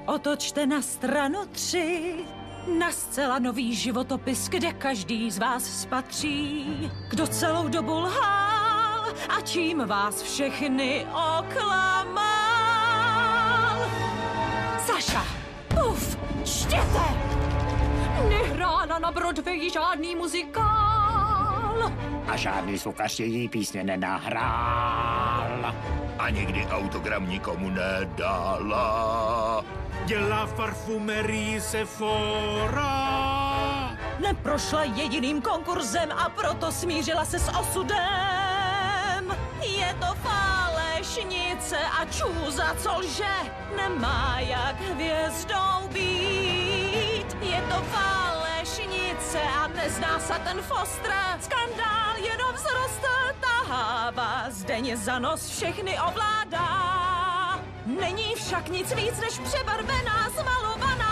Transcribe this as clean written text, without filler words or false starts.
Otočte na stranu 3, na zcela nový životopis, kde každý z vás spatří, kdo celou dobu lhal a čím vás všechny oklamal. Saša, puf, čtěte! Nehrála na Broadwayi žádný muzikál. A žádný zvukař její písně nenahrál. A nikdy autogram nikomu nedala. Dělá parfumerii Sephora. Neprošla jediným konkurzem a proto smířila se s osudem. Je to falešnice a čůza, co lže, nemá jak hvězdou být. Je to falešnice a nezná se ten Foster. Skandál jenom vzroste, tahá vás denně za nos, všechny ovládá. Není však nic víc než přebarvená, zmalovaná